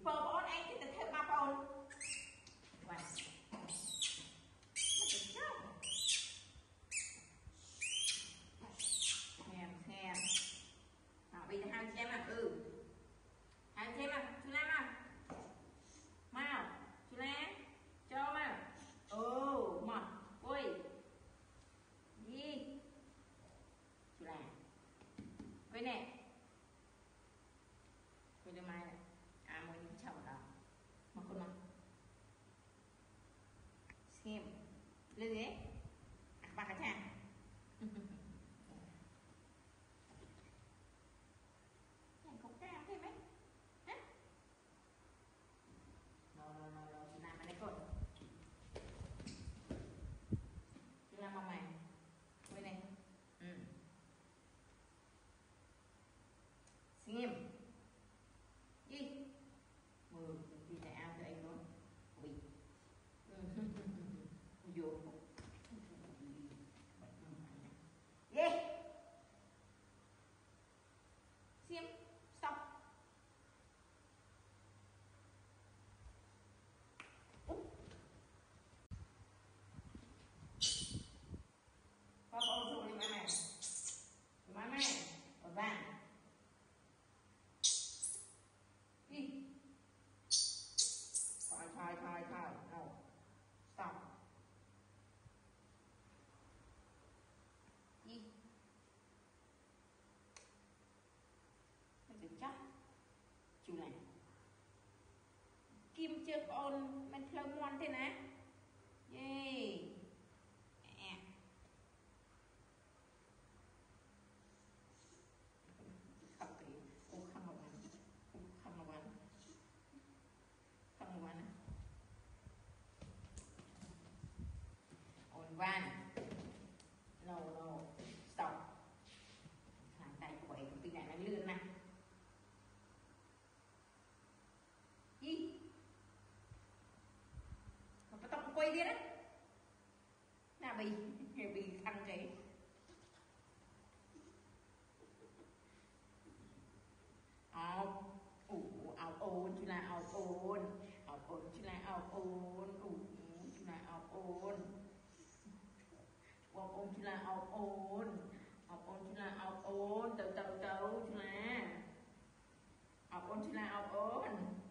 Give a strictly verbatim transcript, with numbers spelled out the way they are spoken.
phơ bón anh thì thêm ba phôn vậy xem xem bây giờ hai xem à ừ hai xem à chú Lam à mau chú Lam cho mà ừ mà ui gì chú Lam với nè với đứa mai này à mới đi chậu đó mà con mà xem lên gì đấy à ba cái chàng chàng không cao thêm ấy hả rồi rồi rồi rồi chị làm ở đây con chị làm bằng mày với này ừ xem đi mười đi tại ao cho anh luôn ui vô yeah xem stop có có dùng đi mà mày mà mày ở vàng đi thôi thôi thôi thôi đâu stop đi mình chắc chú này kim chưa con mình thơ ngoan thế nè yeah không kỹ cũng không một anh cũng không một anh không một anh on van no no stop hàng tay của vậy công ty này nó lươn nè gì mà bắt tóc quay đi đấy là bị bị thằng cái ao ủ ao ôn chứ là ao ôn ao ôn chứ là ao ôn ủ chứ là ao ôn ao ôn chứ là ao ôn ao ôn chứ là ao ôn từ từ từ chứ là ao ôn chứ là ao ôn